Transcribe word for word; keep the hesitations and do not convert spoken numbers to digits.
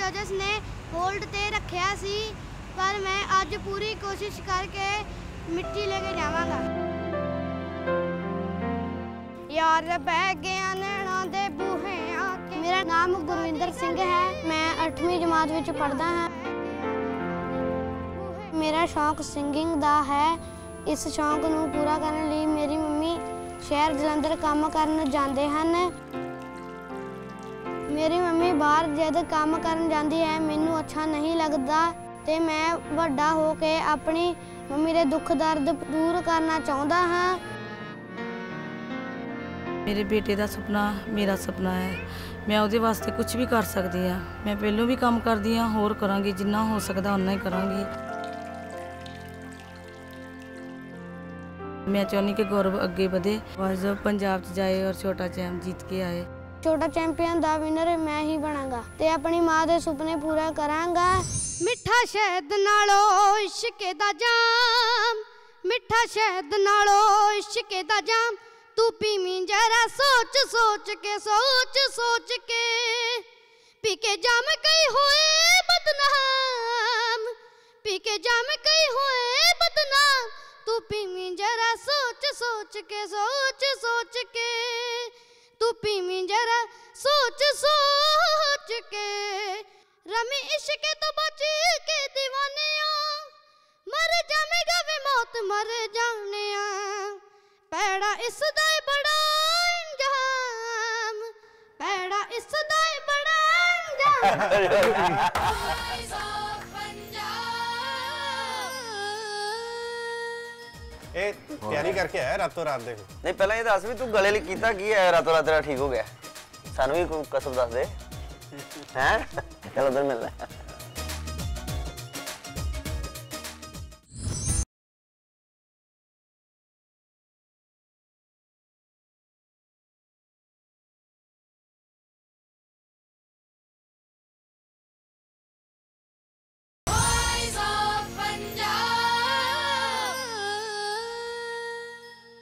जज ने होल्ड ते रखा सी, पर मैं अज पूरी कोशिश करके मिट्टी लेके जावांगा। यार बह गया नैना दे बूहे आके। मेरा नाम गुरविंदर सिंह है, मैं अठवीं जमात विच पढ़दा हां। मेरा शौक सिंगिंग दा है। इस शौक नूं पूरा करने लई मेरी मम्मी शहर जलंधर काम करन जांदे हन। मेरी मम्मी बाहर जद काम करन जांदी है मैनूं अच्छा नहीं लगता, ते मैं वड्डा हो के अपनी मम्मी दे दुख दर्द दूर करना चाहुंदा हां। मेरे बेटे का सुपना मेरा सुपना है, मैं उहदे वास्ते कुछ भी कर सकती हाँ। मैं पहलों भी काम करदी हाँ, होर करांगी, जिन्ना हो सकदा उन्ना ही करांगी। मैं चाहनी कि गौरव अगे बढ़े, वॉइस ऑफ पंजाब च जाए और छोटा चैंप जीत के आए। छोटा चैंपियन दा विनर मैं ही बनांगा ते अपनी माँ दे सुपने पूरा करांगा। मिठा शहद नालों इश्के दा जाम, मिठा शहद नालों इश्के दा जाम, तू पीवी जरा सोच सोच के, सोच सोच के। पी के जाम कई होए बदनाम, पी के जाम कई होए बदनाम, तू पीवी जरा सोच सोच के, सोच सोच के। तू पीवी जरा सोच सोच के। रमी इश्क तो बच के दीवाने, मर जावेगा वे मौत मर जाने। पैड़ा इस दाए बड़ा इंजाम, पैड़ा इस दाए बड़ा इंजाम। ए तैयारी करके आया रातों रात देखो। नहीं पहले ये दस भी तू गले लिए कीता की है रातों रात तेरा ठीक हो गया? सानू भी कोई कसम दस दे हैं। चलो उधर मिल रहा है।